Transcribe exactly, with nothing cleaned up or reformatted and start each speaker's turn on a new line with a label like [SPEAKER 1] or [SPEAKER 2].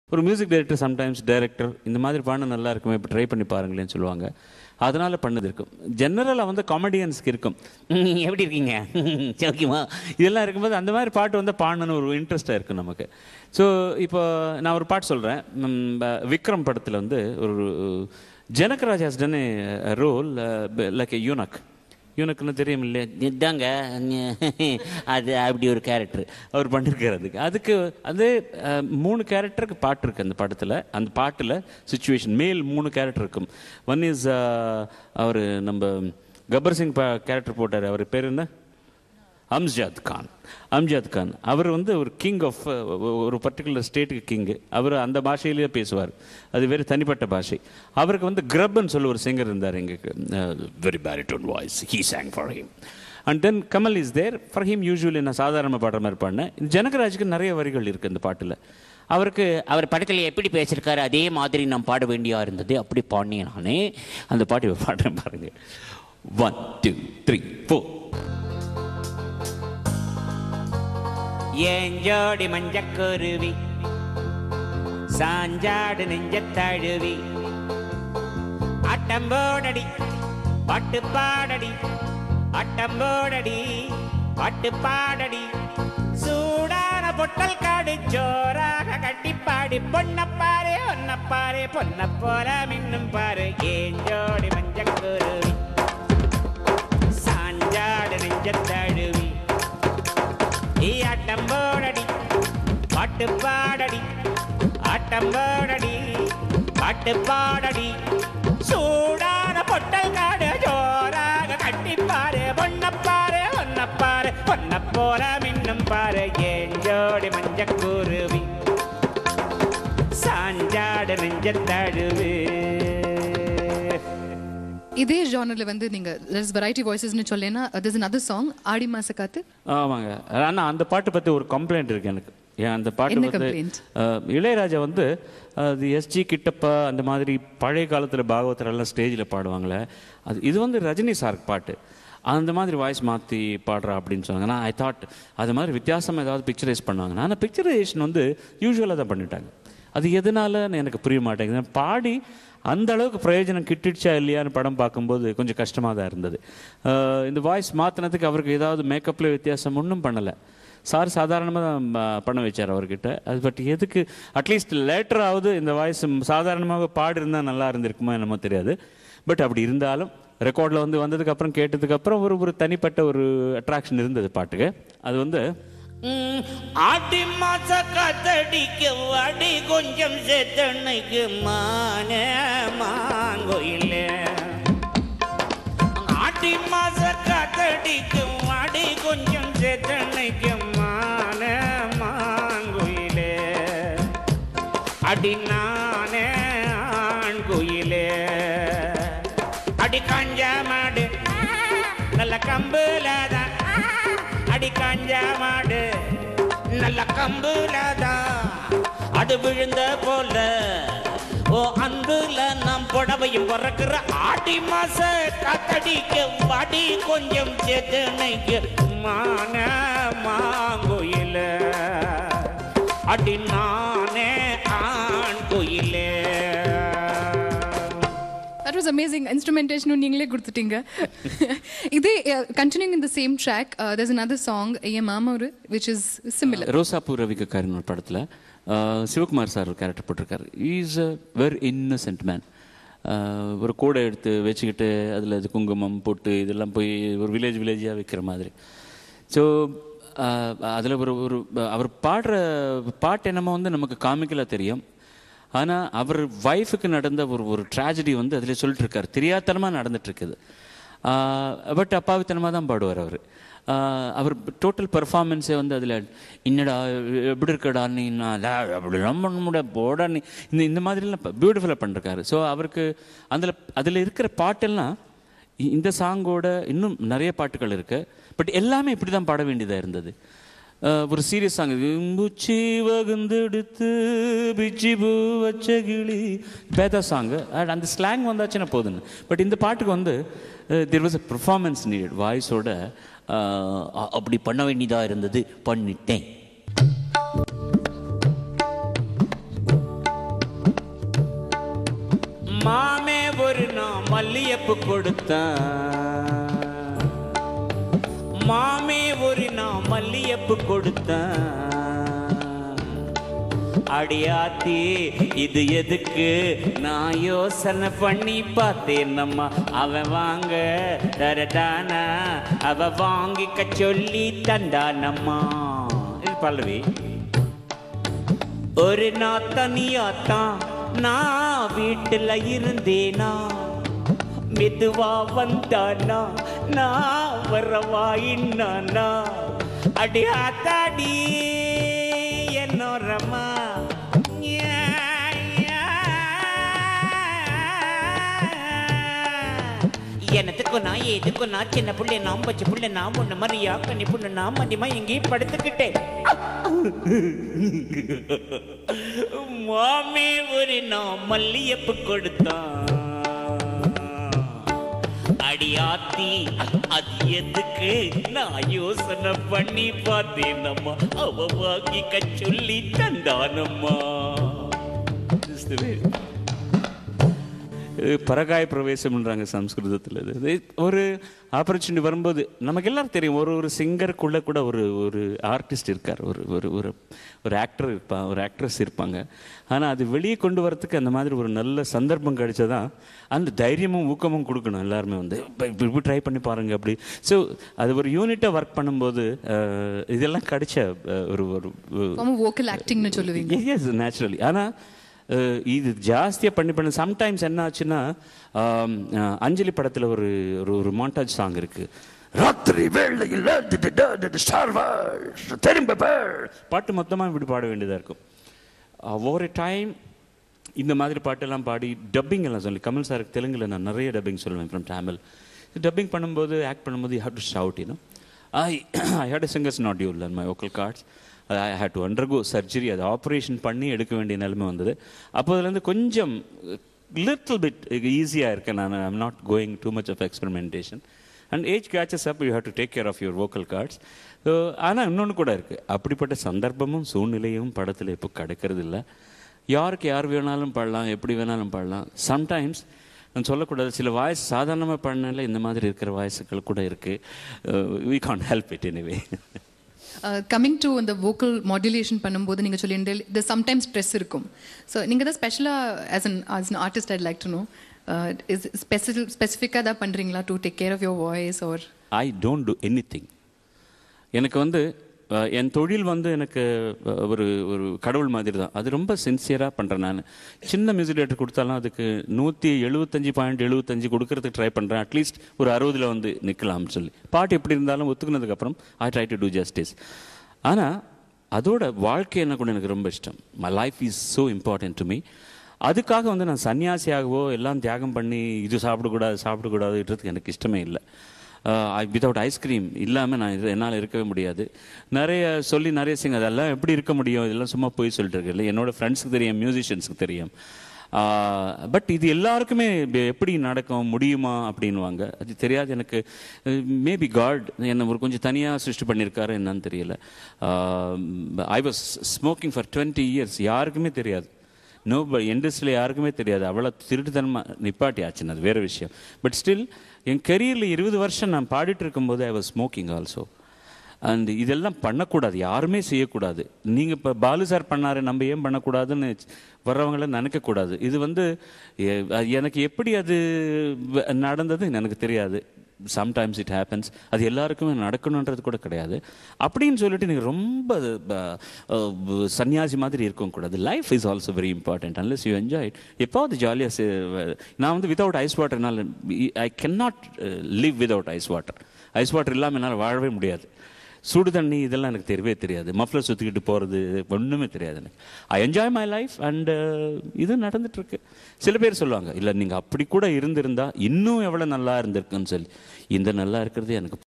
[SPEAKER 1] ஒரு music director sometimes director இந்த மாதிரி பாடம் நல்லா இருக்குமே இப்போ ட்ரை பண்ணி பாருங்களேன்னு சொல்லுவாங்க. அதனால் பண்ணது இருக்கும். ஜென்ரலாக வந்து காமெடியன்ஸ்க்கு இருக்கும், எப்படி இருக்கீங்க ஓகேவா, இதெல்லாம் இருக்கும்போது அந்த மாதிரி பாட்டு வந்து பாடணுன்னு ஒரு இன்ட்ரெஸ்ட்டாக இருக்கும் நமக்கு. ஸோ இப்போ நான் ஒரு பாட்டு சொல்கிறேன். விக்ரம் படத்தில் வந்து ஒரு Janagaraj has done a role like a eunuch. யூனக்குன்னு தெரியும் இல்லையா, இதாங்க அது அப்படி ஒரு கேரக்டர் அவர் பண்ணியிருக்காரு. அதுக்கு அதுக்கு அது மூணு கேரக்டருக்கு பாட்டு இருக்குது அந்த படத்தில். அந்த பாட்டில் சுச்சுவேஷன் மேல் மூணு கேரக்டர் இருக்கும். ஒன் இஸ் அவர் நம்ம கப்பர் சிங் பா கேரக்டர் போட்டார், அவர் பேர் என்ன, அம்ஜாத் கான். அம்ஜாத் கான் அவர் வந்து ஒரு கிங் ஆஃப் ஒரு பர்டிகுலர் ஸ்டேட்டுக்கு கிங்கு. அவர் அந்த பாஷையிலேயே பேசுவார், அது வேறு தனிப்பட்ட பாஷை. அவருக்கு வந்து கிரப்னு சொல்லி ஒரு சிங்கர் இருந்தார் எங்களுக்கு, very baritone voice, he sang for him. And then Kamal is there for him. Usually நான் சாதாரண பாடுற மாதிரி பாடினேன். ஜனகராஜுக்கு நிறைய வரிகள் இருக்குது அந்த பாட்டில். அவருக்கு அவர் படத்தில் எப்படி பேசியிருக்காரு அதே மாதிரி நான் பாட வேண்டியா இருந்தது, அப்படி பாடினேன் நானே. அந்த பாட்டு பாடுறேன் பாருங்க. One two three four. ஏஞ்சோடி மஞ்சக்குருவி சாஞ்சாடு நெஞ்ச தழுவி அட்டம்போடடி பாட்டு பாடடி, அட்டம்போடடி பாட்டு பாடடி, சூடான பொட்டல் காடு ஜோராக கட்டி பாடி, பொன்னப்பாரு ஒன்னப்பாரு பொன்ன போல மின்னும் பாரு. ஏஞ்சோடி மஞ்சக்குருவி சாஞ்சாடு நெஞ்ச தழுவி ஆட்டம்போடடி பாட்டு பாடடி, ஆட்டம்போடடி பாட்டு பாடடி, சூடான பொட்டல் காடு ஜோராக கட்டிப்பாரு, பொன்னப்பாரு ஒன்னப்பாரு பொன்ன போல மின்னும் பாரு. ஏஞ்சோடி மஞ்சக்குருவி சாஞ்சாடு நெஞ்ச தழுவு.
[SPEAKER 2] இதே ஜானரில் வந்து நீங்கள் there's variety voicesனு சொல்லேன்னா there's another song ஆடி மாச காத்து.
[SPEAKER 1] ஆமாங்க, ஆனால் அந்த பாட்டு பற்றி ஒரு கம்ப்ளைண்ட் இருக்குது எனக்கு. ஏன் அந்த பாட்டு வந்து இளையராஜா வந்து அது எஸ்ஜி கிட்டப்பா அந்த மாதிரி பழைய காலத்தில் பாகவதரெல்லாம் ஸ்டேஜில் பாடுவாங்களே, அது இது வந்து ரஜினி சார் பாட்டு, அந்த மாதிரி வாய்ஸ் மாற்றி பாடுறா அப்படின்னு சொன்னாங்க. நான் ஐ தாட் அது மாதிரி வித்தியாசமாக ஏதாவது பிக்சரைஸ் பண்ணுவாங்க. ஆனால் பிக்சரைசேஷன் வந்து யூஸ்வலாக தான் பண்ணிட்டாங்க. அது எதனாலன்னு எனக்கு புரிய மாட்டேங்குது. பாடி அந்த அளவுக்கு பிரயோஜனம் கிட்டிடுச்சா இல்லையான்னு படம் பார்க்கும்போது கொஞ்சம் கஷ்டமாக தான் இருந்தது. இந்த வாய்ஸ் மாற்றினதுக்கு அவருக்கு ஏதாவது மேக்கப்பில் வித்தியாசம் ஒன்றும் பண்ணலை. சார் சாதாரணமாக தான் பண்ண வச்சார் அவர்கிட்ட. அது பட் எதுக்கு அட்லீஸ்ட் லேட்டராவது இந்த வாய்ஸ் சாதாரணமாக பாடி இருந்தால் நல்லா இருந்திருக்குமோ என்னமோ தெரியாது. பட் அப்படி இருந்தாலும் ரெக்கார்டில் வந்து வந்ததுக்கப்புறம் கேட்டதுக்கப்புறம் ஒரு ஒரு தனிப்பட்ட ஒரு அட்ராக்ஷன் இருந்தது பாட்டுக்கு. அது வந்து
[SPEAKER 3] ஆடி மாச காத்தடிக்க வாடி கொஞ்சம் சேத்தனைக்கு மான மாங்கோயில, ஆடி மாச காத்தடிக்க வாடி கொஞ்சம் சேத்தனைக்கு மான மாங்கோயில, அடி நானே ஆண் கோயிலே, அடி காஞ்சா மாடு நல்ல கம்புலதான், அடி காஞ்சா மாடு நல்ல கம்புலதான், அது விழுந்த போல ஓ அன்புல நாம் புடவையும் பிறக்கிற, ஆடி மாச காத்தடிக்க வாடி கொஞ்சம் சேத்தனைக்கு மான மாங்கோயில, அடி நானே ஆண் கோயிலே.
[SPEAKER 2] That was amazing. Instrumentation நீங்களே கொடுத்துட்டீங்க. இதே continuing in the same track, uh, there's another song A மாமூரு which is similar.
[SPEAKER 1] ரோசாப்பூ ரவிக்காரின் ஒரு படத்தில் சிவகுமார் சார் ஒரு கேரக்டர் போட்டிருக்காரு. Is a very innocent man. ஒரு கூடை எடுத்து வச்சுக்கிட்டு அதில் இது குங்குமம் போட்டு இதெல்லாம் போய் ஒரு வில்லேஜ் வில்லேஜாக வைக்கிற மாதிரி. ஸோ அதில் ஒரு ஒரு அவர் பாடுற பாட்டு என்னமோ வந்து நமக்கு காமிக்கலாக தெரியும். ஆனால் அவர் ஒய்ஃபுக்கு நடந்த ஒரு ஒரு ட்ராஜடி வந்து அதில் சொல்லிட்டு இருக்கார், தெரியாதனமாக நடந்துட்டுருக்குது. பட் அப்பாவித்தனமாக தான் பாடுவார் அவர். அவர் டோட்டல் பர்ஃபார்மன்ஸே வந்து அதில் என்னடா எப்படி இருக்கடா நீ நான் அப்படி ரொம்ப நம்முடைய போடா நீ இந்த இந்த மாதிரிலாம் பியூட்டிஃபுல்லாக பண்ணிருக்காரு. ஸோ அவருக்கு அதில் அதில் இருக்கிற பாட்டெல்லாம் இந்த சாங்கோட இன்னும் நிறைய பாட்டுகள் இருக்குது. பட் எல்லாமே இப்படி தான் பாட வேண்டியதாக இருந்தது. ஒரு சீரியஸ் சாங் பூச்சி வகுந்தெடுத்து பிச்சி பூ வச்ச கிளி பேதா சாங்கு, அந்த ஸ்லாங் வந்தாச்சுன்னா போதுன்னு. பட் இந்த பாட்டுக்கு வந்து there was a performance needed. வாய்ஸோட அப்படி பண்ண வேண்டியதாக இருந்தது, பண்ணிட்டேன். மாமே ஒரு நான் மல்லியப்பு கொடுத்தான், மாமே ஒரு நான் மல்லியப்பு கொடுத்தான். அடியாத்தி இது எதுக்கு நான் யோசனை பண்ணி பார்த்தேன். நம்ம அவன் வாங்க தரதானா, அவ வாங்கிக்க சொல்லி தந்தானம்மா. இது பல்லவி. ஒரு நாள் தனியாத்தான் நான் வீட்டுல இருந்தேனா, மெதுவா வந்தானா நான் வரவா இன்னானா. அடியாத்தாடி என்னோரம்மா, எனத்துக்கும் நான் ஏதுக்கும் நான் சின்ன புள்ளை நாம் பச்சை புள்ளை நாம் ஒண்ணு மாதிரியா கண்ணி புண்ணு நான் மதியமா எங்கேயும் படுத்துக்கிட்டேன். மாமே ஒரு நான் மல்லியப்பு கொடுத்தான். அடியாத்தி அது எதுக்கு நான் யோசனை பண்ணி பார்த்தேனம்மா, அவ வாங்கி கச்சொல்லி தந்தானம்மா. பரகாய பிரவேசம்ன்றாங்க சம்ஸ்கிருதத்தில். இது ஒரு ஆப்பர்ச்சுனிட்டி வரும்போது நமக்கு எல்லாரும் தெரியும், ஒரு ஒரு சிங்கருக்குள்ளே கூட ஒரு ஒரு ஆர்டிஸ்ட் இருக்கார், ஒரு ஒரு ஒரு ஒரு ஆக்டர் இருப்பா, ஒரு ஆக்ட்ரஸ் இருப்பாங்க. ஆனால் அது வெளியே கொண்டு வரத்துக்கு அந்த மாதிரி ஒரு நல்ல சந்தர்ப்பம் கிடைச்சதான் அந்த தைரியமும் ஊக்கமும் கொடுக்கணும். எல்லாருமே வந்து இப்படி ட்ரை பண்ணி பாருங்க அப்படி. ஸோ அது ஒரு யூனிட்டாக ஒர்க் பண்ணும்போது இதெல்லாம் கிடைச்ச ஒரு ஒரு
[SPEAKER 2] வோக்கல் ஆக்டிங்னு சொல்லுவீங்க.
[SPEAKER 1] Yes, naturally. ஆனால் இது ஜாஸ்தியாக பண்ணி பண்ண சம்டைம்ஸ் என்ன ஆச்சுன்னா, அஞ்சலி படத்தில் ஒரு ஒரு மாண்டாஜ் சாங் இருக்கு. ராத்திரி வேளையில் பாட்டு மொத்தமாக இப்படி பாட வேண்டியதாக இருக்கும். ஒவ்வொரு டைம் இந்த மாதிரி பாட்டெல்லாம் பாடி டப்பிங் எல்லாம் சொல்லி, கமல் சாருக்கு தெலுங்கில் நான் நிறைய டப்பிங் சொல்லுவேன் ஃப்ரம் தமிழ். டப்பிங் பண்ணும்போது ஆக்ட் பண்ணும்போது you have to shout, you know. I I had a singer's nodule on my vocal cords. I had to undergo surgery. அது ஆப்ரேஷன் பண்ணி எடுக்க வேண்டிய நிலைமை வந்தது. அப்போ அதுலேருந்து கொஞ்சம் லிட்டில் பிட் ஈஸியாக இருக்கேன் நான். I'm not going too much of experimentation. And age catches up, you have to take care of your vocal cords. So ஆனால் இன்னொன்று கூட இருக்குது, அப்படிப்பட்ட சந்தர்ப்பமும் சூழ்நிலையும் படத்தில் இப்போ கிடைக்கிறது இல்லை. யாருக்கு யார் வேணாலும் பாடலாம், எப்படி வேணாலும் பாடலாம். சம்டைம்ஸ் நான் சொல்லக்கூடாது, சில வாய்ஸ் சாதாரணமாக பாடினால இந்த மாதிரி இருக்கிற வாய்ஸுகள் கூட இருக்குது. We can't help it anyway.
[SPEAKER 2] Coming to அந்த வோக்கல் மாடுலேஷன் பண்ணும்போது நீங்கள் சொல்லியிருந்தேன் இது சம்டைம்ஸ் ஸ்ட்ரெஸ் இருக்கும். ஸோ நீங்கள் தான் ஸ்பெஷலாக as an as an artist I'd like to know, is specify ஸ்பெசிஃபிக்காக தான் பண்ணுறீங்களா to take care of your voice? Or
[SPEAKER 1] I don't do anything. எனக்கு வந்து என் தொழில் வந்து எனக்கு ஒரு ஒரு கடவுள் மாதிரி தான். அது ரொம்ப சின்சியராக பண்ணுறேன் நான். சின்ன மியூசிக் டேரக்டர் கொடுத்தாலும் அதுக்கு நூற்றி எழுபத்தஞ்சி பாயிண்ட் எழுபத்தஞ்சு கொடுக்கறதுக்கு ட்ரை பண்ணுறேன். அட்லீஸ்ட் ஒரு அறுபதில் வந்து நிற்கலாம்னு சொல்லி. பாட்டு எப்படி இருந்தாலும் ஒத்துக்குனதுக்கப்புறம் I try to do justice. ஆனால் அதோட வாழ்க்கை என்ன கூட எனக்கு ரொம்ப இஷ்டம். My life is so important to me. அதுக்காக வந்து நான் சன்னியாசியாகவோ எல்லாம் தியாகம் பண்ணி இது சாப்பிடக்கூடாது சாப்பிடக்கூடாதுன்றதுக்கு எனக்கு இஷ்டமே இல்லை. வித்தவுட் ஐஸ்கிரீம் இல்லாமல் நான் இது என்னால் இருக்கவே முடியாது. நிறைய சொல்லி நிறைய சிங்க அதெல்லாம் எப்படி இருக்க முடியும், இதெல்லாம் சும்மா போய் சொல்லிட்டு இருக்கு இல்லை. என்னோடய ஃப்ரெண்ட்ஸுக்கு தெரியும், மியூசிஷியன்ஸுக்கு தெரியும். பட் இது எல்லாருக்குமே எப்படி நடக்கும் முடியுமா அப்படின்வாங்க. அது தெரியாது எனக்கு. மேபி காட் என்னை ஒரு கொஞ்சம் தனியாக சிருஷ்டி பண்ணியிருக்காரு என்னன்னு தெரியல. I was smoking for twenty years. யாருக்குமே தெரியாது. நோ இண்டஸ்ட்ரியில் யாருக்குமே தெரியாது. அவ்வளோ திருட்டுத்தனமாக நிப்பாட்டி ஆச்சுன்னு, அது வேறு விஷயம். பட் ஸ்டில் என் கெரியரில் இருபது வருஷம் நான் பாடிட்டு இருக்கும்போது I was smoking also. And இதெல்லாம் பண்ணக்கூடாது, யாருமே செய்யக்கூடாது. நீங்கள் இப்போ பாலு சார் பண்ணார், நம்ம ஏன் பண்ணக்கூடாதுன்னு வர்றவங்கள நினைக்கக்கூடாது. இது வந்து எனக்கு எப்படி அது நடந்தது எனக்கு தெரியாது. Sometimes it happens. அது எல்லாருக்குமே நடக்கணுன்றது கூட கிடையாது. அப்படின்னு சொல்லிட்டு நீங்கள் ரொம்ப சன்னியாசி மாதிரி இருக்கவும் கூடாது. Life is also very important. Unless you enjoy it. எப்போது ஜாலியாக நான் வந்து வித்தவுட் ஐஸ் வாட்டர் என்னால் I can not live without ice water. Ice water இல்லாமல் என்னால் வாழவே முடியாது. சுடு தண்ணி இதெல்லாம் எனக்கு தெரியவே தெரியாது. மஃப்ளர் சுற்றிக்கிட்டு போகிறது ஒன்றுமே தெரியாது எனக்கு. I enjoy my life and இது நடந்துட்டுருக்கு. சில பேர் சொல்லுவாங்க, இல்லை நீங்கள் அப்படி கூட இருந்திருந்தா இன்னும் எவ்வளோ நல்லா இருந்திருக்குன்னு சொல்லி. இந்த நல்லா இருக்கிறது எனக்கு